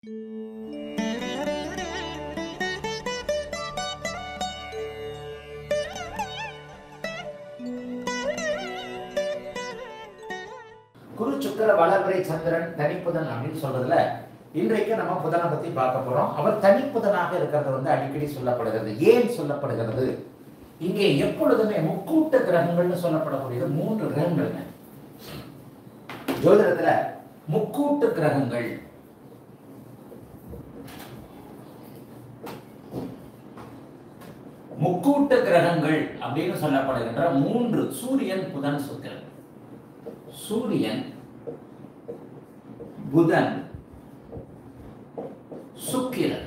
குரு சுக்கிர வளர்பிறை சந்திரன் தனிப்புதன் அப்படின்னு சொல்றதுல இன்றைக்கு நம்ம புதனை பத்தி பார்க்க போறோம். அவர் தனிப்புதனாக இருக்கிறது அடிக்கடி சொல்லப்படுகிறது. ஏன் சொல்லப்படுகிறது? இங்கே எப்பொழுதுமே முக்கூட்ட கிரகங்கள்னு சொல்லப்படக்கூடியது 3 கிரகங்கள். ஜோதிடத்துல முக்கூட்டு கிரகங்கள் முக்கூட்டு கிரகங்கள் அப்படின்னு சொல்லப்படுகின்ற 3 சூரியன் புதன் சுக்கிரன். சூரியன் புதன் சுக்கிரன்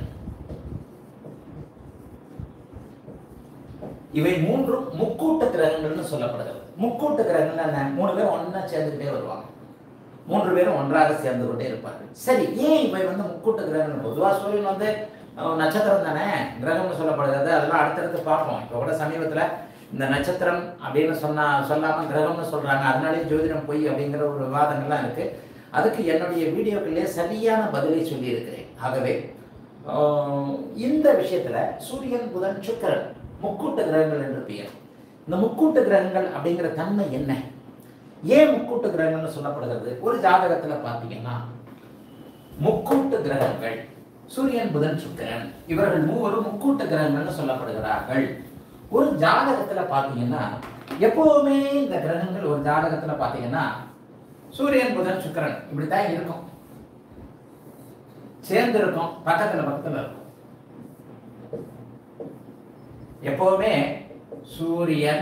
இவை 3 முக்கூட்ட கிரகங்கள்னு சொல்லப்படுகிறது. முக்கூட்ட கிரகங்கள் என்ன? 3 பேர் ஒன்னா சேர்ந்துக்கிட்டே வருவாங்க. 3 பேரும் ஒன்றாக சேர்ந்து கொண்டே இருப்பார்கள். சரி, ஏன் இவை முக்கூட்ட கிரகங்கள்? பொதுவா சூரியன் நட்சத்திரம் தானே கிரகம்னு சொல்லப்படுகிறது. அதெல்லாம் அடுத்தடுத்து பார்ப்போம். இப்போ கூட சமீபத்துல இந்த நட்சத்திரம் அப்படின்னு சொல்லாம கிரகம்னு சொல்றாங்க, அதனாலே ஜோதிடம் பொய் அப்படிங்கிற ஒரு விவாதங்கள்லாம் இருக்கு. அதுக்கு என்னுடைய வீடியோக்களிலே சரியான பதிலை சொல்லி இருக்கிறேன். ஆகவே இந்த விஷயத்துல சூரியன் புதன் சுக்கிரன் முக்கூட்ட கிரகங்கள் என்று பெயர். இந்த முக்கூட்ட கிரகங்கள் அப்படிங்கிற தன்மை என்ன? ஏன் முக்கூட்ட கிரகங்கள்னு சொல்லப்படுகிறது? ஒரு ஜாதகத்துல பார்த்தீங்கன்னா முக்கூட்ட கிரகங்கள் சூரியன் புதன் சுக்கிரன் இவர்கள் 3 முக்கூட்ட கிரகங்கள்னு சொல்லப்படுகிறார்கள். ஒரு ஜாதகத்துல பார்த்தீங்கன்னா எப்பவுமே இந்த கிரகங்கள் ஒரு ஜாதகத்துல பார்த்தீங்கன்னா சூரியன் புதன் சுக்கிரன் இப்படித்தான் இருக்கும், சேர்ந்து இருக்கும், பக்கத்துல இருக்கும். எப்பவுமே சூரியன்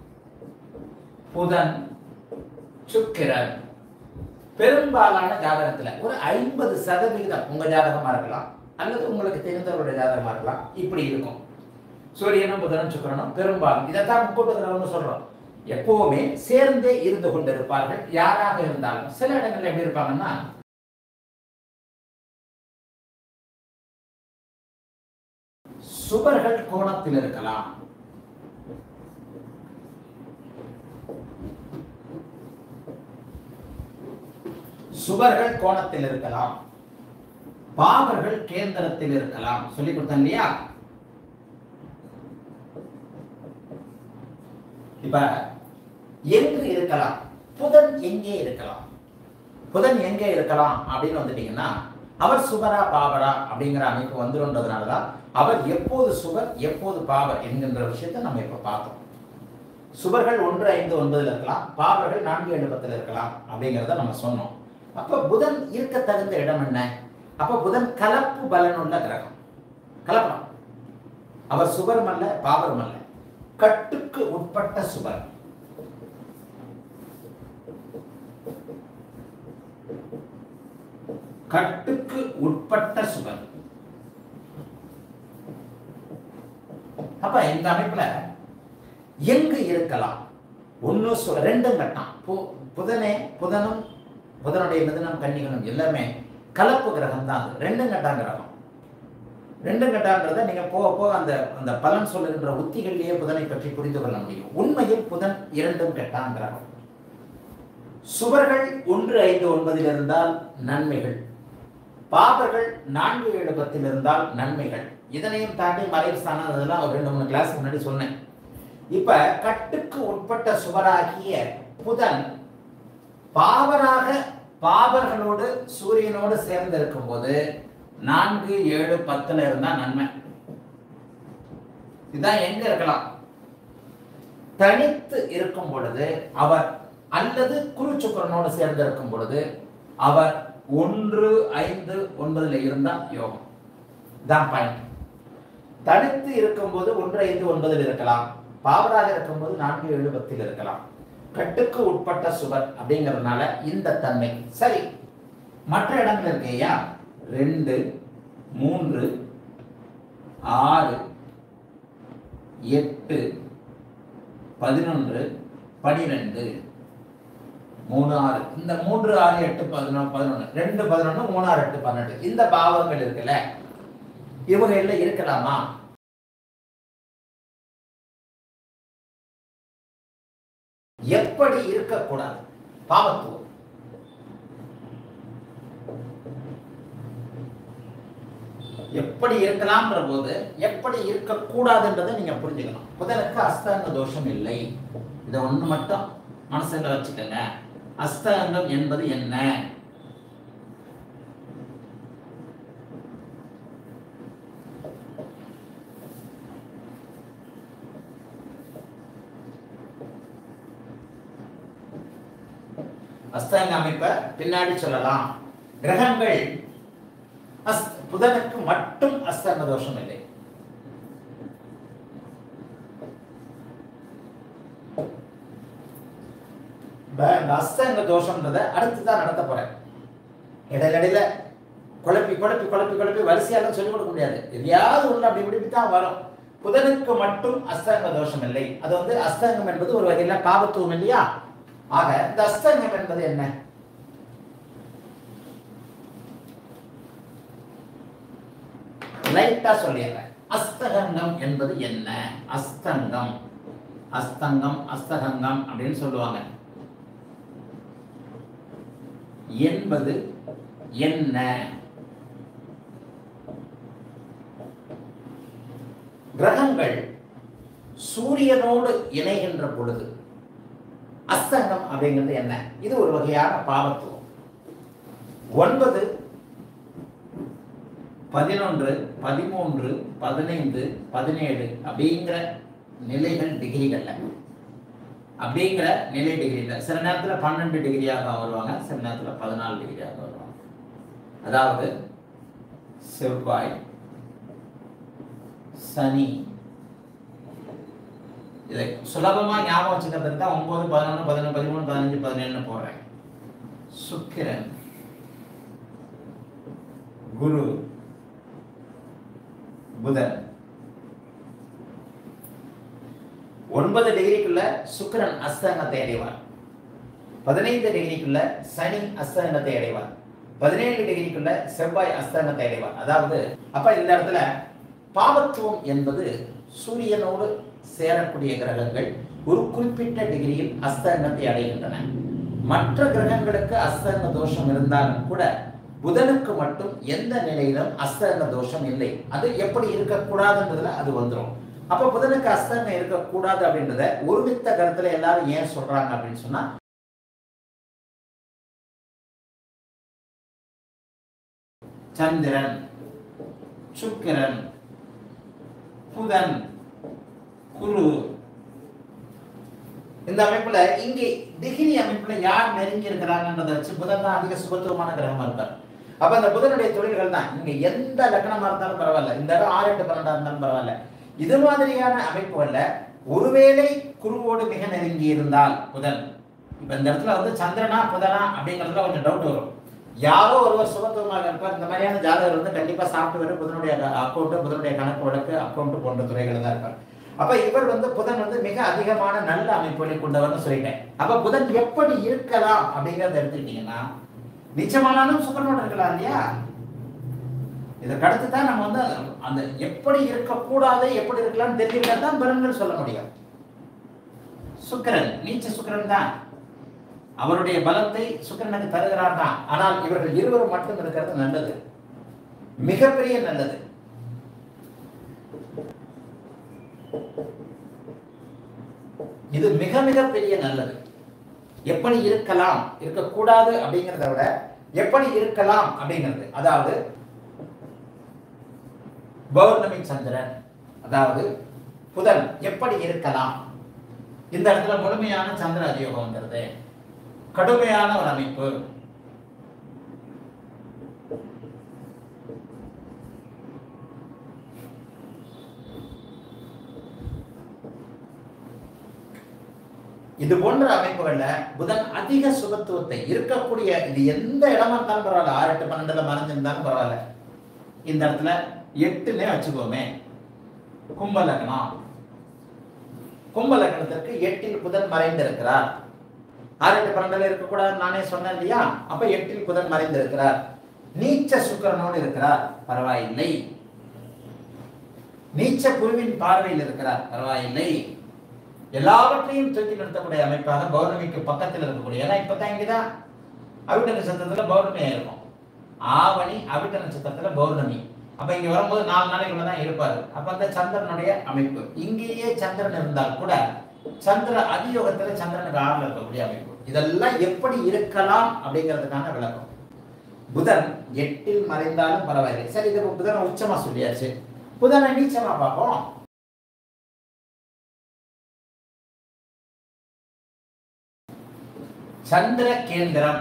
புதன் சுக்கிரன் பெரும்பாலான ஜாதகத்துல ஒரு 50% உங்க ஜாதகமா இருக்கலாம் அல்லது உங்களுக்கு தெரிந்தவருடைய ஜாதகமா இருக்கலாம், இப்படி இருக்கும். சூரியனும் புதனும் சுக்கிரனும் பெரும்பாலும் இதைத்தான் முக்கூட்ட கிரகம்னு சொல்றோம். எப்பவுமே சேர்ந்தே இருந்து கொண்டிருப்பார்கள். யாராக இருந்தாலும் சில இடங்கள்ல எப்படி இருப்பாங்கன்னா சுபர்கள் கோணத்தில் இருக்கலாம், சுபர்கள் கோணத்தில் இருக்கலாம், பாவர்கள் கேந்திரத்தில் இருக்கலாம். சொல்லிக் கொடுத்தேன் இல்லையா? இப்ப எங்கு இருக்கலாம்? புதன் எங்கே இருக்கலாம்? புதன் எங்கே இருக்கலாம் அப்படின்னு வந்துட்டீங்கன்னா அவர் சுபரா பாவரா அப்படிங்கிற அமைப்பு வந்துருன்றதுனாலதான் அவர் எப்போது சுபர் எப்போது பாவர் என்கின்ற விஷயத்தை நம்ம இப்ப பார்த்தோம். சுபர்கள் 1, 5, 9 இருக்கலாம், பாவர்கள் 4, 7, 10 இருக்கலாம் அப்படிங்கிறத நம்ம சொன்னோம். அப்ப புதன் இருக்க தகுந்த இடம் என்ன? அப்ப புதன் கலப்பு பலனுள்ள கிரகம். கலப்படம். அவர் சுபரும் அல்ல பாவரும் அல்ல, கட்டுக்கு உட்பட்ட சுபர். கட்டுக்கு உட்பட்ட சுபர். அப்ப இந்த அமைப்புல எங்கு இருக்கலாம்? 2 கட்டம். புதனும் புதனுடைய மிதுனம் கன்னிகளும் எல்லாமே கலப்பு கிரகம் தான். 2 கட்டம் கிரகம். 2 கட்டாங்கிறத நீங்க போக போக அந்த பலன் சொல்லுகின்ற உத்திகளிலேயே புதனை பற்றி புரிந்து கொள்ள முடியும். உண்மையில் புதன் 2 கட்டாம் கிரகம். சுவர்கள் 1, 5, 9 இருந்தால் நன்மைகள், பாவர்கள் 4, 7, 10 இருந்தால் நன்மைகள். இதனையும் தாண்டி மறைவு ஸ்தானம் அதெல்லாம் ஒரு 2-3 கிளாஸ் முன்னாடி சொன்னேன். இப்ப கட்டுக்கு உட்பட்ட சுவராகிய புதன் பாவராக பாவர்களோடு சூரியனோடு சேர்ந்து இருக்கும் போது 4, 7, 10 இருந்தா நன்மை. இதுதான் எங்க இருக்கலாம்? தனித்து இருக்கும் பொழுது அவர் அல்லது குரு சுக்கிரனோடு சேர்ந்து இருக்கும் பொழுது அவர் 1, 5, 9 இருந்தா யோகம். தான் பாயிண்ட். தனித்து இருக்கும் போது 1, 5, 9 இருக்கலாம், பாவராக இருக்கும் போது 4, 7, 10 இருக்கலாம். கட்டுக்கு உட்பட்ட சுவர் அப்படிங்கிறதுனால இந்த தன்மை. சரி, மற்ற இடங்கள் இருக்கையா 2, 3, 6, 8, 11, 12, 3, 6. இந்த 3, 6, 8, 11, 11, 2, 11, 3, 6, 8, 12 இந்த பாவங்கள் இருக்குல்ல, இவங்க எல்லாம் இருக்கலாமா? எப்படி இருக்கக்கூடாது? பாவத்துவம். எப்படி இருக்கலாம்ன்ற போது எப்படி இருக்கக்கூடாதுன்றதை நீங்க புரிஞ்சுக்கணும். புதனுக்கு அஸ்தாங்க தோஷம் இல்லை. இதை ஒண்ணு மட்டும் மனசுல வச்சுக்கோங்க. அஸ்தாங்கம் என்பது என்ன? அஸ்தாங்க அமைப்பை பின்னாடி சொல்லலாம். கிரகங்கள் புதனுக்கு மட்டும் அஸ்தாங்க தோஷம் இல்லை. அஸ்தாங்க தோஷம்ன்றத அடுத்துதான் நடத்த போறேன். இடையில குழப்பி குழப்பி குழப்பி குழப்பி வரிசையால சொல்லிக் கொடுக்க முடியாது. எதையாவது ஒன்று அப்படி இப்படி தான் வரும். புதனுக்கு மட்டும் அஸ்தாங்க தோஷம் இல்லை. அது அஸ்தாங்கம் என்பது ஒரு வகையில பாவத்துவம் இல்லையா? ஆக இந்த அஸ்தாங்கம் என்பது என்ன? லைட்டா சொல்லிடுறேன். அஸ்தகங்கம் என்பது என்ன? அஸ்தங்கம் அஸ்தங்கம் அஸ்தகங்கம் அப்படின்னு சொல்லுவாங்க. என்பது என்ன? கிரகங்கள் சூரியனோடு இணைகின்ற பொழுது அஸ்தங்கம் அப்படிங்கிறது என்ன? இது ஒரு வகையான பாவத்துவம். 9, 11, 13, 15, 17 அப்படிங்கிற நிலைகள் டிகிரிகள்ல அப்படிங்கிற நிலை டிகிரியில் சில நேரத்தில் 12 டிகிரியாக வருவாங்க, சில நேரத்தில் 14 டிகிரியாக வருவாங்க. அதாவது செவ்வாய், சனி, இதை சுலபமா ஞாபகம் வச்சுக்கிறதுக்கு தான் 9, 11, 11, 13, 15, 17 போடுறேன். சுக்கிரன், குரு, புதன். 9 டிகிரிக்குள்ள சுக்கிரன் அஸ்தங்கத்தை அடைவார். 15 டிகிரிக்குள்ள சனி அஸ்தங்கத்தை அடைவார். 17 டிகிரிக்குள்ள செவ்வாய் அஸ்தங்கத்தை அடைவார். அதாவது அப்ப இந்த இடத்துல பாவத்துவம் என்பது சூரியனோடு சேரக்கூடிய கிரகங்கள் ஒரு குறிப்பிட்ட டிகிரியில் அஸ்தங்கத்தை அடைகின்றன. மற்ற கிரகங்களுக்கு அஸ்தங்க தோஷம் இருந்தாலும் கூட புதனுக்கு மட்டும் எந்த நிலையிலும் அஸ்தங்க தோஷம் இல்லை. அது எப்படி இருக்கக்கூடாதுன்றதுல அது வந்துடும். அப்ப புதனுக்கு அஸ்தங்கம் இருக்கக்கூடாது அப்படின்றத ஒருமித்த கருத்துல எல்லாரும் ஏன் சொல்றாங்க அப்படின்னு சொன்னா, சந்திரன், சுக்கிரன், புதன், குரு இந்த அமைப்புல இங்கே டிகிரி அமைப்புல யார் நெருங்கி இருக்கிறாங்கன்றதை வச்சு புதன் தான் அதிக சுபத்துவமான கிரகமா இருப்பார். அப்ப அந்த புதனுடைய தொழில்கள் தான் இங்க எந்த லக்னமா இருந்தாலும் பரவாயில்ல, இந்த இடம் 6, 8, 12 இருந்தாலும் பரவாயில்ல. இது மாதிரியான அமைப்புகள்ல ஒருவேளை குருவோடு மிக நெருங்கி இருந்தால் புதன், இப்ப இந்த இடத்துல சந்திரனா புதனா அப்படிங்கிறதுல கொஞ்சம் டவுட் வரும். யாரோ ஒருவர் சுபத்துவமாக இருப்பார். இந்த மாதிரியான ஜாதகர் கண்டிப்பா சாப்பிட்டு புதனுடைய அக்கௌண்ட், புதனுடைய கணக்கு வழக்கு, அக்கௌண்ட் போன்ற துறைகள் தான் இருப்பார். அப்ப இவர் புதன் மிக அதிகமான நல்ல அமைப்புகளை கொண்டவர்னு சொல்லிட்டேன். அப்ப புதன் எப்படி இருக்கலாம் அப்படிங்கறத எடுத்துக்கிட்டீங்கன்னா, நிச்சயமானாலும் சுக்கிரனோட இருக்கலாம் இல்லையா? இதற்கு அடுத்து தான் நம்ம அந்த எப்படி இருக்கக்கூடாது எப்படி இருக்கலாம்னு தெரிஞ்சுக்கிட்டா தான் பலன்கள் சொல்ல முடியும். சுக்கிரன் நீச்ச சுக்கிரன் தான், அவருடைய பலத்தை சுக்கிரனுக்கு தருகிறார் தான். ஆனால் இவர்கள் இருவரும் மட்டும் இருக்கிறது நல்லது, மிகப்பெரிய நல்லது. இது மிக மிக பெரிய நல்லது. எப்படி இருக்கலாம் இருக்கக்கூடாது அப்படிங்கிறத விட எப்படி இருக்கலாம் அப்படிங்கிறது, அதாவது பௌர்ணமி சந்திரன், அதாவது புதன் எப்படி இருக்கலாம். இந்த இடத்துல முழுமையான சந்திர அதியோகம்ங்கிறது கடுமையான ஒரு அமைப்பு. இது போன்ற அமைப்புகள்ல புதன் அதிக சுபத்துவத்தை இருக்கக்கூடிய, இது எந்த இடமா இருந்தாலும் பரவாயில்ல, 6, 8, 12 மறைஞ்சிருந்தாலும் பரவாயில்ல. இந்த இடத்துல 8ன்னு வச்சுக்கோமே, கும்ப லக்னம், கும்ப லக்னத்திற்கு 8இல் புதன் மறைந்திருக்கிறார். 6, 8, 12 இருக்கக்கூடாது நானே சொன்னேன் இல்லையா? அப்ப 8இல் புதன் மறைந்திருக்கிறார். நீச்ச சுக்கிரனோடு இருக்கிறார், பரவாயில்லை. நீச்ச குருவின் பார்வையில் இருக்கிறார், பரவாயில்லை. எல்லாவற்றையும் தூக்கி நிறுத்தக்கூடிய அமைப்பாக பௌர்ணமிக்கு பக்கத்தில் இருக்கக்கூடிய, ஏன்னா இப்பதான் இங்கதான் அவிட்ட நட்சத்திரத்துல பௌர்ணமியா இருக்கும். ஆவணி அவிட்ட நட்சத்திரத்துல பௌர்ணமி. அப்ப இங்க வரும்போது 4 நாளைக்குள்ள தான் இருப்பாரு. அப்ப அந்த சந்திரனுடைய அமைப்பு இங்கேயே சந்திரன் இருந்தால் கூட சந்திர அதியோகத்துல சந்திரனுக்கு 6ல இருக்கக்கூடிய அமைப்பு. இதெல்லாம் எப்படி இருக்கலாம் அப்படிங்கிறதுக்கான விளக்கம். புதன் 8ல் மறைந்தாலும் பரவாயில்லை. சரி, இது புதனை உச்சமா சொல்லியாச்சு. புதனை நீச்சமா பார்ப்போம். சந்திர கேந்திரம்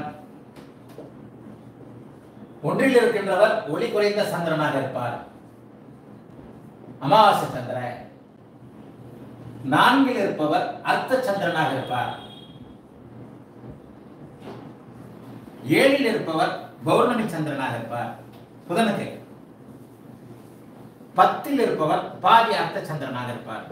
1ல் இருக்கின்றவர் ஒளி குறைந்த சந்திரனாக இருப்பார், அமாவாசை சந்திரன். 4ல் இருப்பவர் அர்த்த சந்திரனாக இருப்பார். 7ல் இருப்பவர் பௌர்ணமி சந்திரனாக இருப்பார் புதனுக்கு. 10ல் இருப்பவர் பாதி அர்த்த சந்திரனாக இருப்பார்.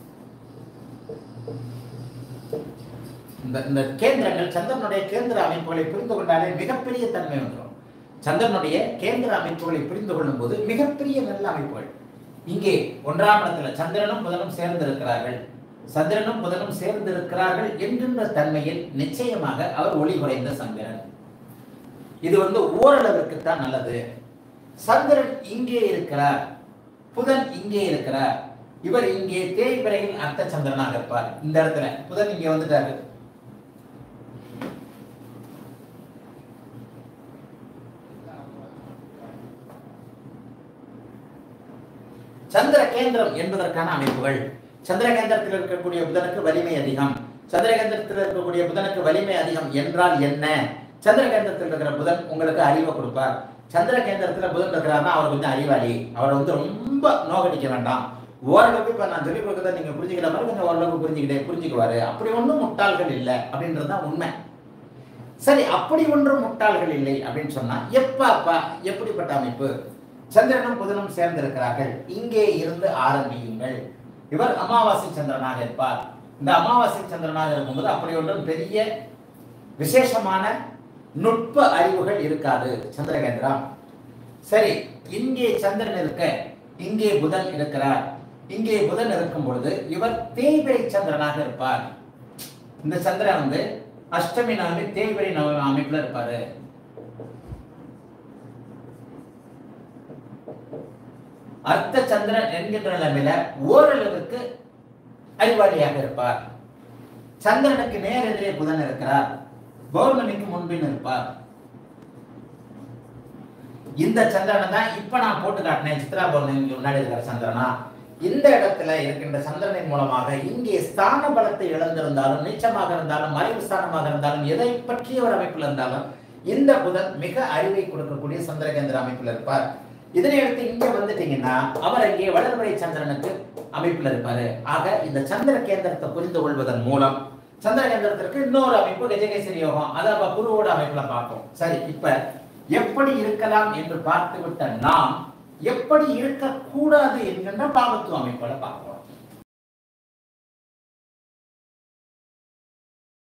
இந்த கேந்திரங்கள் சந்திரனுடைய கேந்திர அமைப்புகளை புரிந்து கொண்டாலே மிகப்பெரிய தன்மை வந்துடும். சந்திரனுடைய கேந்திர அமைப்புகளை புரிந்து கொள்ளும் போது மிகப்பெரிய நல்ல அமைப்புகள். இங்கே 1ஆம் இடத்துல சந்திரனும் புதனும் சேர்ந்திருக்கிறார்கள். சந்திரனும் புதனும் சேர்ந்திருக்கிறார்கள் என்கின்ற தன்மையில் நிச்சயமாக அவர் ஒளி குறைந்த சந்திரன். இது ஓரளவிற்கு தான் நல்லது. சந்திரன் இங்கே இருக்கிறார், புதன் இங்கே இருக்கிறார். இவர் இங்கே தேய்பிரையில் அர்த்த சந்திரனாக இருப்பார். இந்த இடத்துல புதன் இங்கே வந்துட்டாரு. சந்திர கேந்திரம் என்பதற்கான அமைப்புகள். சந்திர கேந்திரத்தில் இருக்கக்கூடிய புதனுக்கு வலிமை அதிகம். சந்திர கேந்திரத்தில் இருக்கக்கூடிய புதனுக்கு வலிமை அதிகம் என்றால் என்ன? சந்திர கேந்திரத்தில் இருக்கிற புதன் உங்களுக்கு அறிவை கொடுப்பார். சந்திர கேந்திரத்தில் புதன் இருக்கிறாருன்னா அவர் கொஞ்சம் அறிவாளி. அவர் ரொம்ப நோகடிக்க வேண்டாம். ஓரளவுக்கு இப்ப நான் சொல்லிக் கொடுக்கறத நீங்க புரிஞ்சுக்கிற மாதிரி கொஞ்சம் ஓரளவுக்கு புரிஞ்சுக்குவாரு. அப்படி ஒன்றும் முட்டாள்கள் இல்லை அப்படின்றதுதான் உண்மை. சரி, அப்படி ஒன்றும் முட்டாள்கள் இல்லை அப்படின்னு சொன்னா எப்படிப்பட்ட அமைப்பு? சந்திரனும் புதனும் சேர்ந்திருக்கிறார்கள். இங்கே இருந்து ஆரம்பியுங்கள். இவர் அமாவாசை சந்திரனாக இருப்பார். இந்த அமாவாசை சந்திரனாக இருக்கும்போது அப்படி ஒன்றும் பெரிய விசேஷமான நுட்ப அறிவுகள் இருக்காது சந்திரகேந்திரம். சரி, இங்கே சந்திரன் இருக்க, இங்கே புதன் இருக்கிறார். இங்கே புதன் இருக்கும் பொழுது இவர் தேய்பிரை சந்திரனாக இருப்பார். இந்த சந்திரன் அஷ்டமி நவமி தேய்பிரை நவமி அமைப்புல இருப்பாரு. அர்த்த சந்திரன் என்கின்ற நிலைமையில ஓரளவுக்கு அறிவாளியாக இருப்பார். சந்திரனுக்கு நேர் எதிரே புதன் இருக்கிறார். பௌர்ணமிக்கு முன்பின் இருப்பார். இந்த சந்திரனை தான் இப்ப நான் போட்டு காட்டினேன். சித்ரா பௌர்ணமிக்கு முன்னாடி இருக்கிற சந்திரனா இந்த இடத்துல இருக்கின்ற சந்திரனின் மூலமாக இங்கே ஸ்தான பலத்தை இழந்திருந்தாலும், நீச்சமாக இருந்தாலும், மறைவு ஸ்தானமாக இருந்தாலும், எதை பற்றிய ஒரு அமைப்பில் இருந்தாலும் இந்த புதன் மிக அறிவை கொடுக்கக்கூடிய சந்திரகேந்திர அமைப்பில் இருப்பார். இதனை எடுத்து இங்க வந்துட்டீங்கன்னா அவர் இங்கே வளர்வரை சந்திரனுக்கு அமைப்பில் இருப்பாரு. ஆக இந்த சந்திர கேந்திரத்தை புரிந்து கொள்வதன் மூலம் சந்திர கேந்திரத்திற்கு இன்னொரு அமைப்பு கஜகேசரி யோகம், அதை குருவோட அமைப்புல பார்ப்போம். சரி, இப்ப எப்படி இருக்கலாம் என்று பார்த்து விட்ட நாம் எப்படி இருக்கக்கூடாது என்கின்ற பாவத்துவ அமைப்போட பார்க்கிறோம்.